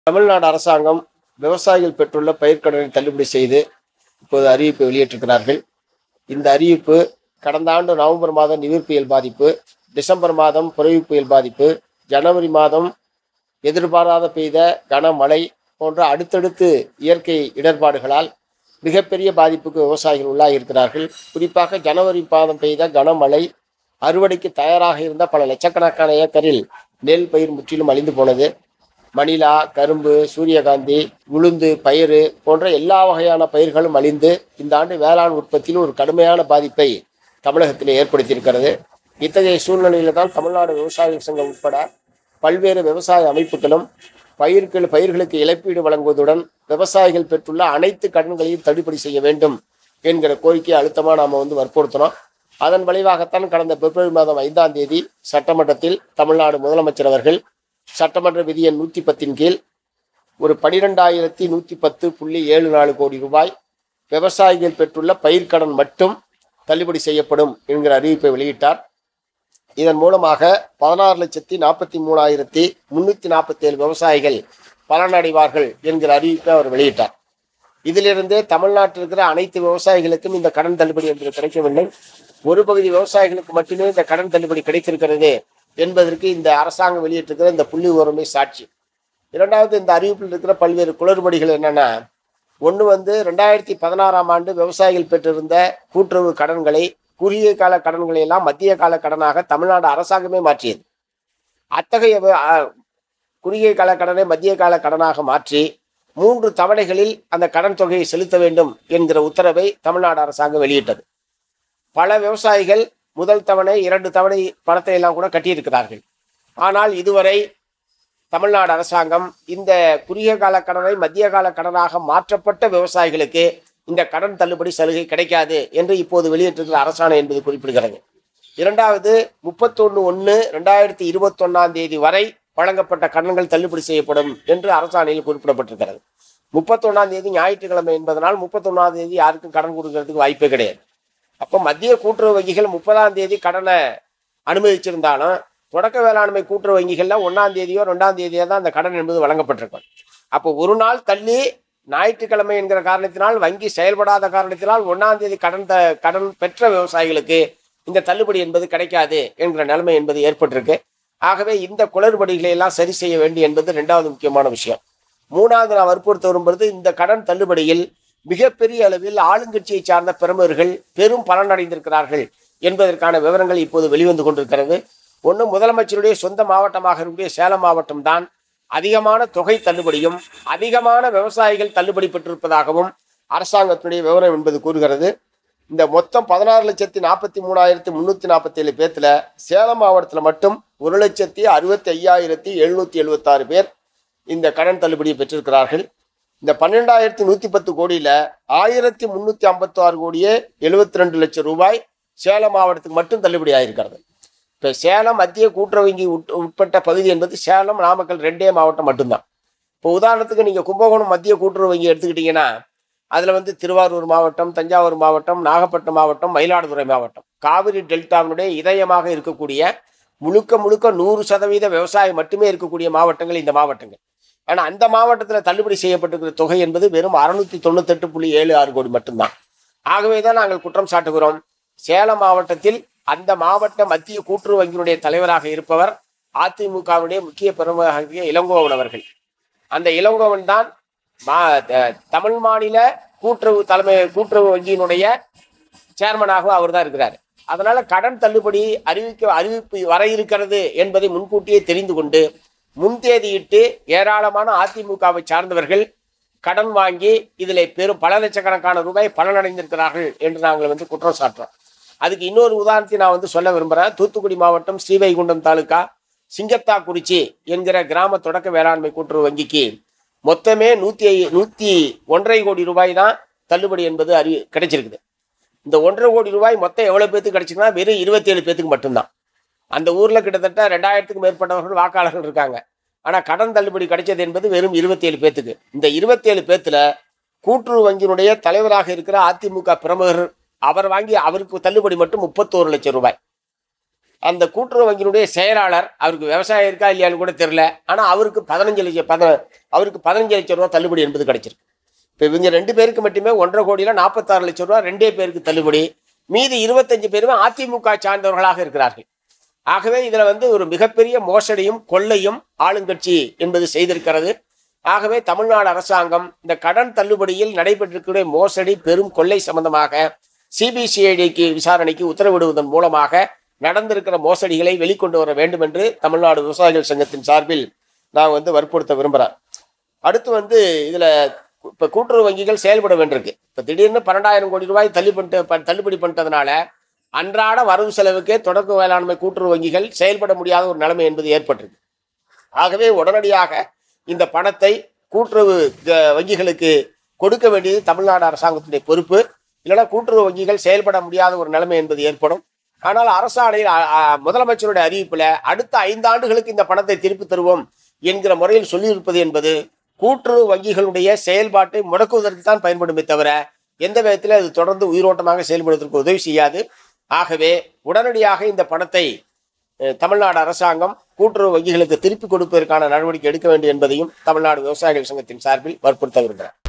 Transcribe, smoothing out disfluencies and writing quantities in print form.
தமிழ்நாடு அரசாங்கம் விவசாயிகள் பெற்றுள்ள பயிர்க்கடனை தள்ளுபடி செய்து இப்போது அறிவிப்பை வெளியிட்டிருக்கிறார்கள். இந்த அறிவிப்பு கடந்த ஆண்டு நவம்பர் மாதம் நிவர் புயல் பாதிப்பு, டிசம்பர் மாதம் புரவி புயல் பாதிப்பு, ஜனவரி மாதம் எதிர்பாராத பெய்த கனமழை போன்ற அடுத்தடுத்து இயற்கை இடர்பாடுகளால் மிகப்பெரிய பாதிப்புக்கு விவசாயிகள் உள்ளாகியிருக்கிறார்கள். குறிப்பாக ஜனவரி மாதம் பெய்த கனமழை அறுவடைக்கு தயாராக இருந்த பல லட்சக்கணக்கான ஏக்கரில் நெல் பயிர் முற்றிலும் அழிந்து போனது. மணிலா, கரும்பு, சூரியகாந்தி, உளுந்து, பயிறு போன்ற எல்லா வகையான பயிர்களும் அழிந்து இந்த ஆண்டு வேளாண் உற்பத்தியில் ஒரு கடுமையான பாதிப்பை தமிழகத்தில் ஏற்படுத்தியிருக்கிறது. இத்தகைய சூழ்நிலையில் தான் தமிழ்நாடு விவசாயிகள் சங்கம் உட்பட பல்வேறு விவசாய அமைப்புகளும் பயிர்களுக்கு இழப்பீடு வழங்குவதுடன் விவசாயிகள் பெற்றுள்ள அனைத்து கடன்களையும் தள்ளுபடி செய்ய வேண்டும் என்கிற கோரிக்கையை அழுத்தமாக நாம் வற்புறுத்தினோம். அதன் விளைவாகத்தான் கடந்த பிப்ரவரி மாதம் 5ஆம் தேதி சட்டமன்றத்தில் தமிழ்நாடு முதலமைச்சர் அவர்கள் சட்டமன்ற விதி எண் 110 கீழ் ஒரு 12,110.74 கோடி ரூபாய் விவசாயிகள் பெற்றுள்ள பயிர்க்கடன் மட்டும் தள்ளுபடி செய்யப்படும் என்கிற அறிவிப்பை வெளியிட்டார். இதன் மூலமாக 16,43,347 விவசாயிகள் பலனடைவார்கள் என்கிற அறிவிப்பை அவர் வெளியிட்டார். இதிலிருந்தே தமிழ்நாட்டில் இருக்கிற அனைத்து விவசாயிகளுக்கும் இந்த கடன் தள்ளுபடி என்பது கிடைக்கவில்லை. ஒரு பகுதி விவசாயிகளுக்கு மட்டுமே இந்த கடன் தள்ளுபடி கிடைத்திருக்கிறது என்பதற்கு இந்த அரசாங்கம் வெளியிட்டிருக்கிற இந்த புள்ளி விவரமே சாட்சி. இரண்டாவது, இந்த அறிவிப்பில் இருக்கிற பல்வேறு குளறுபடிகள் என்னென்னா, ஒன்று 2016ஆம் ஆண்டு விவசாயிகள் பெற்றிருந்த கூட்டுறவு கடன்களை, குறுகிய கால கடன்களை எல்லாம் மத்திய கால கடனாக தமிழ்நாடு அரசாங்கமே மாற்றியது. அத்தகைய குறுகிய கால கடனை மத்திய கால கடனாக மாற்றி 3 தவணைகளில் அந்த கடன் தொகையை செலுத்த வேண்டும் என்கிற உத்தரவை தமிழ்நாடு அரசாங்கம் வெளியிட்டது. பல விவசாயிகள் முதல் தவணை 2 தவணை பணத்தை எல்லாம் கூட கட்டியிருக்கிறார்கள். ஆனால் இதுவரை தமிழ்நாடு அரசாங்கம் இந்த குறுகிய கால கடனை மத்திய கால கடனாக மாற்றப்பட்ட விவசாயிகளுக்கு இந்த கடன் தள்ளுபடி சலுகை கிடைக்காது என்று இப்போது வெளியிட்டிருக்கிற அரசாணை என்பது குறிப்பிடுகிறது. இரண்டாவது, 31/1/2021 தேதி வரை வழங்கப்பட்ட கடன்கள் தள்ளுபடி செய்யப்படும் என்று அரசாணையில் குறிப்பிடப்பட்டிருக்கிறது. 31 தேதி ஞாயிற்றுக்கிழமை என்பதனால் 31 தேதி யாருக்கும் கடன் கொடுக்கறதுக்கு வாய்ப்பே கிடையாது. அப்போ மத்திய கூட்டுறவு வங்கிகள் 30ஆம் தேதி கடனை அனுமதிச்சிருந்தாலும் தொடக்க வேளாண்மை கூட்டுறவு வங்கிகள்ல 1ஆம் தேதியோ 2ஆம் தேதியோ தான் அந்த கடன் என்பது வழங்கப்பட்டிருக்கும். அப்போ ஒரு நாள் தள்ளி ஞாயிற்றுக்கிழமை என்கிற காரணத்தினால், வங்கி செயல்படாத காரணத்தினால் 1ஆம் தேதி கடன் பெற்ற விவசாயிகளுக்கு இந்த தள்ளுபடி என்பது கிடைக்காது என்கிற நிலைமை என்பது ஏற்பட்டிருக்கு. ஆகவே இந்த குளறுபடிகளை எல்லாம் சரி செய்ய வேண்டும் என்பது 2வது முக்கியமான விஷயம். 3வது நான் வற்புறுத்த வரும்பொழுது, இந்த கடன் தள்ளுபடியில் மிகப்பெரிய அளவில் ஆளுங்கட்சியை சார்ந்த பிரமுகர்கள் பெரும் பலனடைந்திருக்கிறார்கள் என்பதற்கான விவரங்கள் இப்போது வெளிவந்து கொண்டிருக்கிறது. ஒன்று, முதலமைச்சருடைய சொந்த மாவட்டமாக இருக்கக்கூடிய சேலம் மாவட்டம் தான் அதிகமான தொகை தள்ளுபடியும் அதிகமான விவசாயிகள் தள்ளுபடி பெற்றிருப்பதாகவும் அரசாங்கத்தினுடைய விவரம் என்பது கூறுகிறது. இந்த மொத்தம் 16,43,347 பேர்த்துல சேலம் மாவட்டத்தில் மட்டும் 1,65,776 பேர் இந்த கடன் தள்ளுபடியை பெற்றிருக்கிறார்கள். இந்த 12,110 கோடியில் 1,356 கோடியே 72 லட்சம் ரூபாய் சேலம் மாவட்டத்துக்கு மட்டும் தள்ளுபடி ஆகியிருக்கிறது. இப்போ சேலம் மத்திய கூட்டுறவு வங்கி உட்பட்ட பகுதி என்பது சேலம், நாமக்கல் 2 மாவட்டம் மட்டும்தான். இப்போ உதாரணத்துக்கு நீங்கள் கும்பகோணம் மத்திய கூட்டுறவு வங்கி எடுத்துக்கிட்டிங்கன்னா அதில் திருவாரூர் மாவட்டம், தஞ்சாவூர் மாவட்டம், நாகப்பட்டினம் மாவட்டம், மயிலாடுதுறை மாவட்டம், காவிரி டெல்டாவினுடைய இதயமாக இருக்கக்கூடிய முழுக்க 100% விவசாயம் மட்டுமே இருக்கக்கூடிய மாவட்டங்கள் இந்த மாவட்டங்கள். ஆனால் அந்த மாவட்டத்தில் தள்ளுபடி செய்யப்பட்டிருக்கிற தொகை என்பது வெறும் 698.76 கோடி மட்டும்தான். ஆகவே தான் நாங்கள் குற்றம் சாட்டுகிறோம். சேலம் மாவட்டத்தில் அந்த மாவட்ட மத்திய கூட்டுறவு வங்கியினுடைய தலைவராக இருப்பவர் அதிமுகவுடைய முக்கிய பிரமுகராகிய இளங்கோவன். அந்த இளங்கோவன் தான் தமிழ் மாநில கூட்டுறவு வங்கியினுடைய சேர்மனாக அவர் தான் இருக்கிறார். அதனால கடன் தள்ளுபடி அறிவிப்பு வர இருக்கிறது என்பதை முன்கூட்டியே தெரிந்து கொண்டு முன்தேதியிட்டு ஏராளமான அதிமுகவை சார்ந்தவர்கள் கடன் வாங்கி இதில் பல லட்சக்கணக்கான ரூபாய் பலனடைந்திருக்கிறார்கள் என்று நாங்கள் குற்றம் சாட்டுறோம். அதுக்கு இன்னொரு உதாரணத்தை நான் சொல்ல விரும்புகிறேன். தூத்துக்குடி மாவட்டம் ஸ்ரீவைகுண்டம் தாலுகா சிங்கத்தாக்குறிச்சி என்கிற கிராம தொடக்க வேளாண்மை கூட்டுறவு வங்கிக்கு மொத்தமே 101.5 கோடி ரூபாய் தான் தள்ளுபடி என்பது கிடைச்சிருக்குது. இந்த 1.5 கோடி ரூபாய் மொத்தம் எவ்வளோ பேத்துக்கு கிடைச்சிருக்குன்னா வெறும் 27 பேத்துக்கு மட்டும்தான். அந்த ஊரில் கிட்டத்தட்ட 2000க்கும் மேற்பட்டவர்கள் வாக்காளர்கள் இருக்காங்க. ஆனால் கடன் தள்ளுபடி கிடைச்சது என்பது வெறும் 27 பேத்துக்கு. இந்த 27 பேத்துல கூட்டுறவு வங்கியினுடைய தலைவராக இருக்கிற அதிமுக பிரமுகர் அவருக்கு தள்ளுபடி மட்டும் 31 லட்சம் ரூபாய். அந்த கூட்டுறவு வங்கியினுடைய செயலாளர், அவருக்கு விவசாயம் இருக்கா இல்லையான்னு கூட தெரியல, ஆனால் அவருக்கு 15 லட்சம் ரூபா தள்ளுபடி என்பது கிடைச்சிருக்கு. இப்போ இவங்க 2 பேருக்கு மட்டுமே 1,50 கோடியில் 46 லட்சம் ரூபா 2 பேருக்கு தள்ளுபடி. மீதி 25 பேருமே அதிமுக சார்ந்தவர்களாக இருக்கிறார்கள். ஆகவே இதில் ஒரு மிகப்பெரிய மோசடியும் கொள்ளையும் ஆளுங்கட்சி என்பது செய்திருக்கிறது. ஆகவே தமிழ்நாடு அரசாங்கம் இந்த கடன் தள்ளுபடியில் நடைபெற்றிருக்கிற மோசடி பெரும் கொள்ளை சம்பந்தமாக சிபிசிஐடிக்கு விசாரணைக்கு உத்தரவிடுவதன் மூலமாக நடந்திருக்கிற மோசடிகளை வெளிக்கொண்டு வர வேண்டும் என்று தமிழ்நாடு விவசாயிகள் சங்கத்தின் சார்பில் நான் வற்புறுத்த விரும்புகிறேன். அடுத்து இதில் இப்போ கூட்டுறவு வங்கிகள் செயல்பட வேண்டியிருக்கு. இப்போ திடீர்னு 12,000 கோடி ரூபாய் தள்ளுபடி பண்ணிட்டதுனால அன்றாட வரவு செலவுக்கே தொடக்க வேளாண்மை கூட்டுறவு வங்கிகள் செயல்பட முடியாத ஒரு நிலைமை என்பது ஏற்பட்டிருக்கு. ஆகவே உடனடியாக இந்த பணத்தை கூட்டுறவு வங்கிகளுக்கு கொடுக்க வேண்டியது தமிழ்நாடு அரசாங்கத்துடைய பொறுப்பு. இல்லைன்னா கூட்டுறவு வங்கிகள் செயல்பட முடியாத ஒரு நிலைமை என்பது ஏற்படும். ஆனால் அரசாணையில் முதலமைச்சருடைய அறிவிப்பில் அடுத்த 5 ஆண்டுகளுக்கு இந்த பணத்தை திருப்பி தருவோம் என்கிற முறையில் சொல்லியிருப்பது என்பது கூட்டுறவு வங்கிகளுடைய செயல்பாட்டை முடக்குவதற்கு தான் பயன்படுமே தவிர எந்த விதத்தில் அது தொடர்ந்து உயிரோட்டமாக செயல்படுவதற்கு உதவி செய்யாது. ஆகவே உடனடியாக இந்த பணத்தை தமிழ்நாடு அரசாங்கம் கூட்டுறவு வங்கிகளுக்கு திருப்பி கொடுப்பதற்கான நடவடிக்கை எடுக்க வேண்டும் என்பதையும் தமிழ்நாடு விவசாயிகள் சங்கத்தின் சார்பில் வற்புறுத்த விரும்புகிறேன்.